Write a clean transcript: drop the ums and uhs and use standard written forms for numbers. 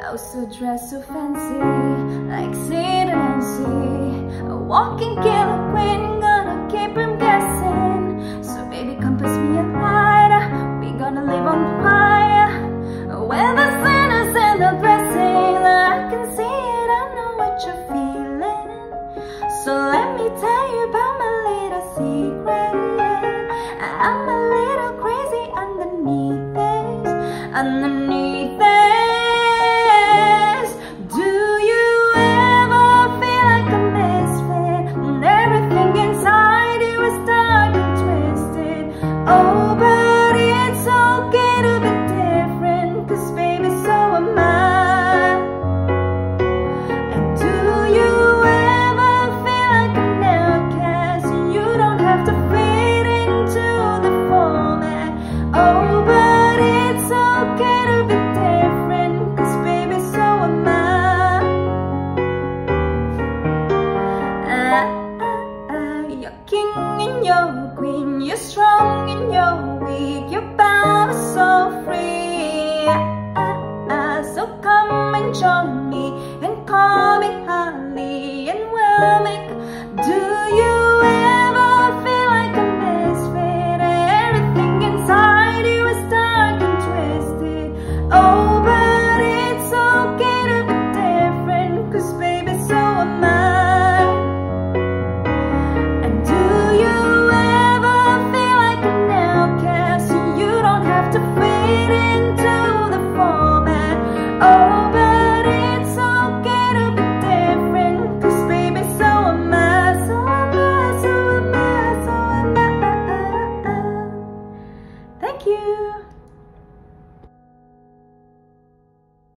Also dressed so fancy, like Sid and Nancy, a walking killer queen, gonna keep him guessing. So baby, come pass me a lighter, we gonna live on fire. When the sinners in the blessing, I can see it, I know what you're feeling. So let me tell you about my little secret. I'm a little crazy underneath this, underneath this.